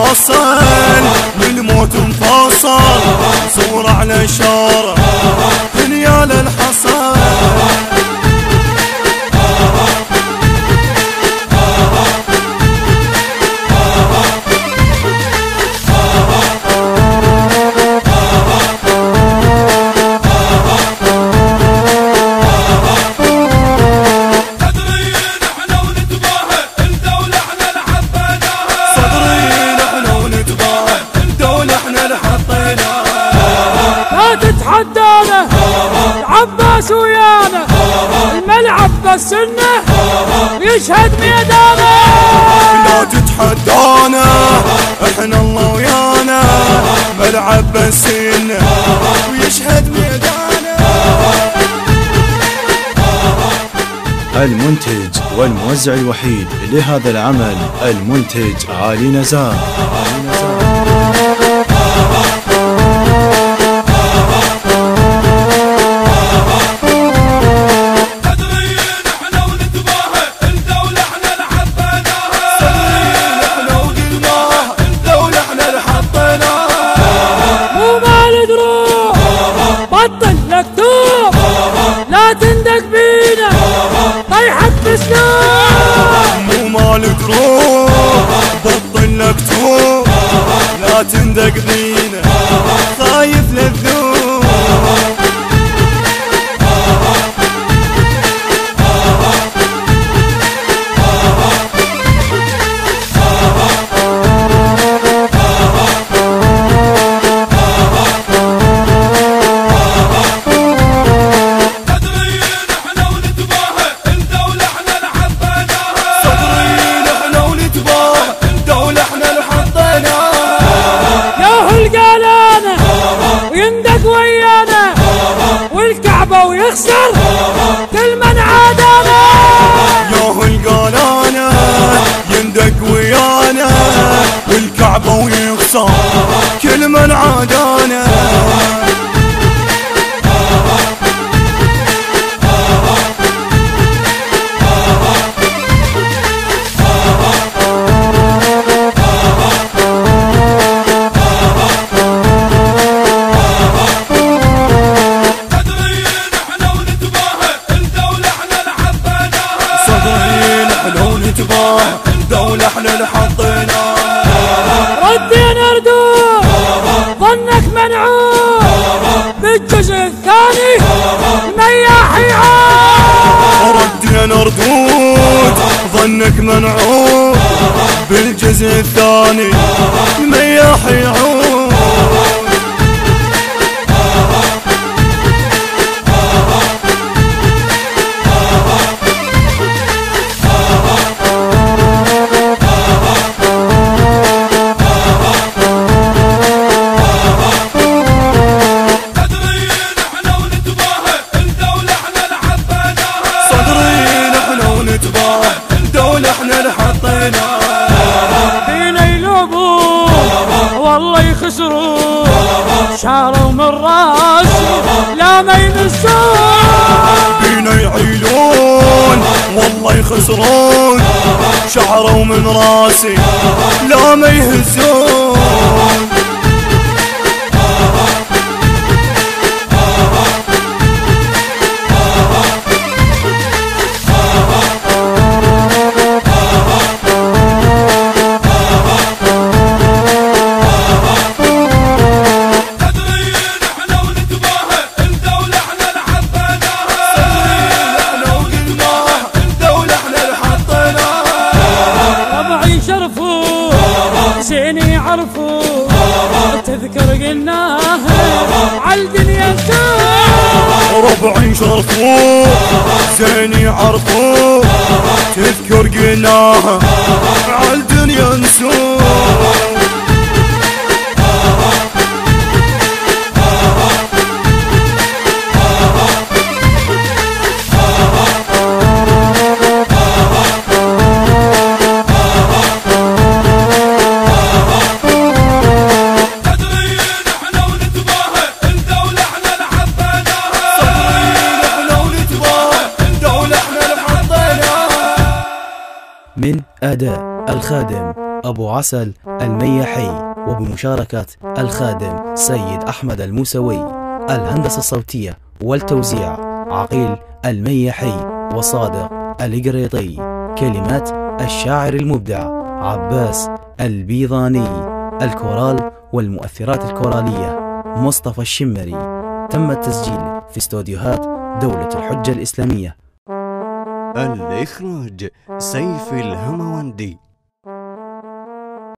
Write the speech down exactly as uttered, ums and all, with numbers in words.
حاصل بالموت انفصل، صور على شارع دنيا للحصل. تتحدانا عباس ويانا الملعب بالسنة يشهد ميدانا. لا تتحدانا احنا الله ويانا، ملعب بالسنة ويشهد ميدانا. المنتج والموزع الوحيد لهذا العمل المنتج علي نزار. علي نزار. بطل لك توب لا تندق بينا طيحك بسلوب. مو مال دروب بطل لك توب لا تندق بينا خايف للذوب. ويانا والكعبة ويخسر كل من عادانا. ياهو القالانا يندق ويانا والكعبة ويخسر كل من عادانا. دولة احنا اللي حطيناها. ردينا ردود ظنك منعود بالجزء الثاني مياح يعود. ردينا ردود ظنك منعود بالجزء الثاني مياح يعود. فينا يلوبون والله يخسرون شاروا من راسي لا ما يمسون. فينا يعيلون والله يخسرون شعروا من راسي لا ما يهزون. زين يعرفوا تذكر قلناها عالدنيا نسوق. ربعي شرفوا زين يعرفوا تذكر قلناها عالدنيا نسوق. من أداء الخادم أبو عسل الميحي، وبمشاركة الخادم سيد أحمد الموسوي. الهندسة الصوتية والتوزيع عقيل الميحي وصادق القريطي. كلمات الشاعر المبدع عباس البيضاني. الكورال والمؤثرات الكورالية مصطفى الشمري. تم التسجيل في استوديوهات دولة الحجة الإسلامية. الإخراج سيف الهموندي.